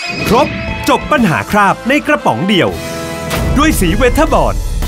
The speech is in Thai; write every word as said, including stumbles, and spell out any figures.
ครบจบปัญหาคราบในกระป๋องเดียวด้วยสีเวทเทอร์บอร์ด